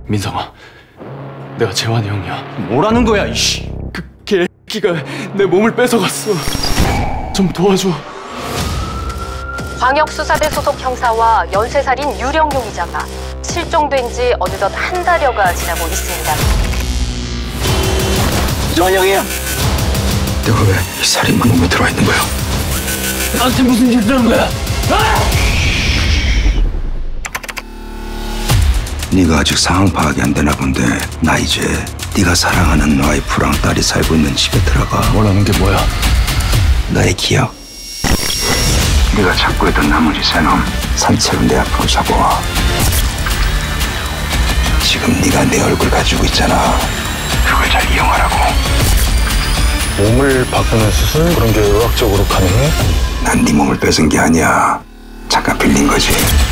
민성아, 내가 재환이 형이야. 뭐라는 거야, 이씨. 그 개새끼가 내 몸을 뺏어갔어. 좀 도와줘. 광역수사대 소속 형사와 연쇄살인 유령 용의자가 실종된 지 어느덧 한 달여가 지나고 있습니다. 재환이 형이야. 내가 왜 이 살인마 몸에 들어와 있는 거야? 나한테 무슨 짓을 한 거야? 네가 아직 상황 파악이 안 되나 본데 나 이제 네가 사랑하는 와이프랑 딸이 살고 있는 집에 들어가. 원하는 게 뭐야? 너의 기억. 네가 찾고 있던 나머지 세 놈 산채로 내 앞으로 잡아와. 지금 네가 내 얼굴 가지고 있잖아. 그걸 잘 이용하라고. 몸을 바꾸는 수술? 그런 게 의학적으로 가능해? 난 네 몸을 뺏은 게 아니야. 잠깐 빌린 거지.